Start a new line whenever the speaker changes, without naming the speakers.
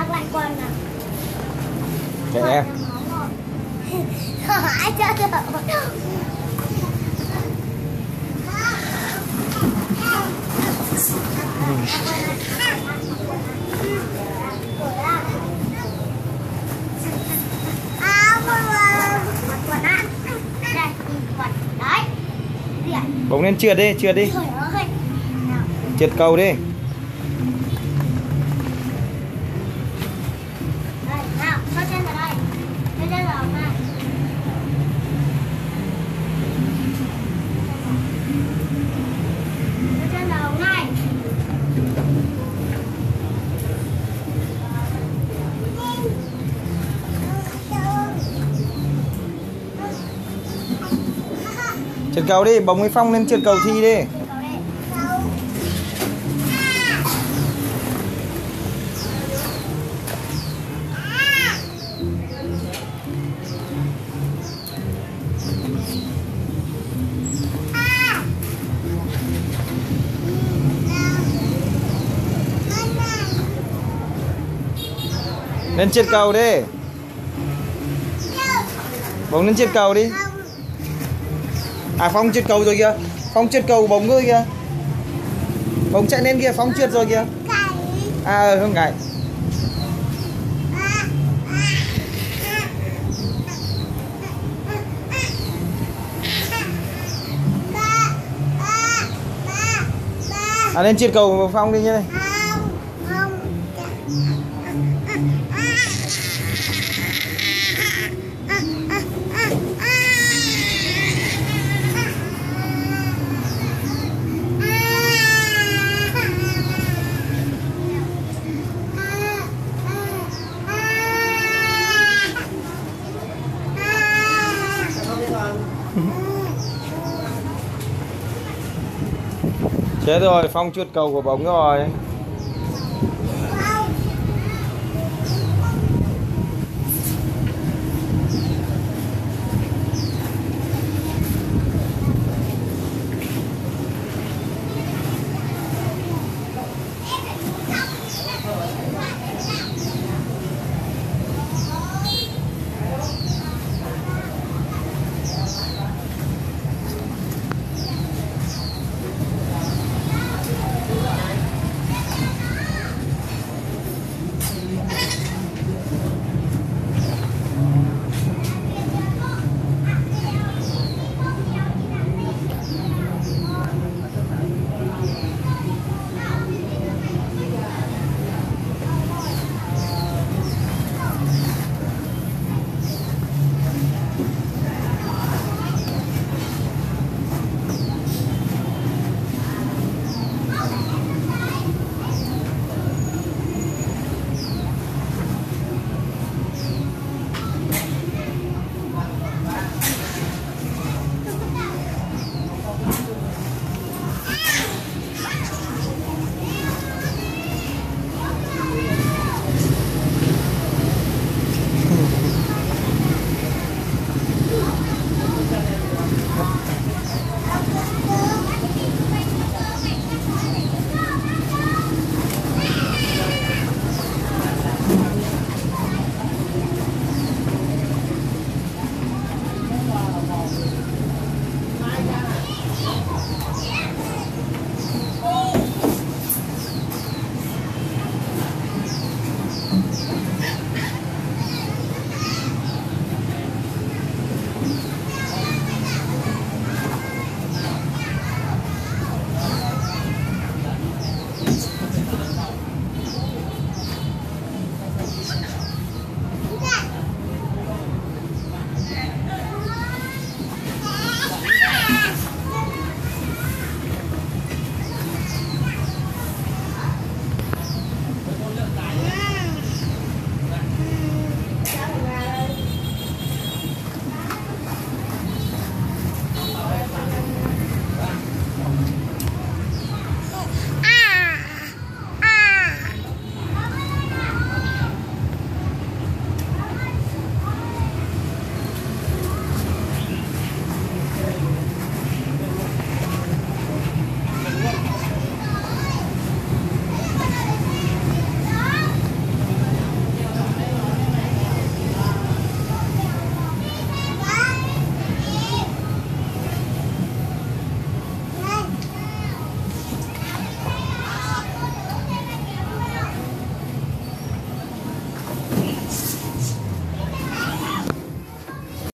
mặc lại quần nào.
Để em.
Ai chơi được.
Bóng lên trượt đi, trượt đi.
Trời ơi.
Trượt cầu đi.
Đây, nào, cho chân vào đây. Cho chân vào này. Cho chân vào này.
Trượt cầu đi, bóng với Phong lên trượt cầu thi đi. Lên trượt cầu đi. Bóng lên trượt cầu đi. À Phong trượt cầu rồi kìa. Phong trượt cầu bóng rồi kìa. Bóng chạy lên kìa, Phong trượt rồi kìa. À không ngại. À lên trượt cầu Phong đi nhá. Thế rồi, Phong trượt cầu của bóng rồi.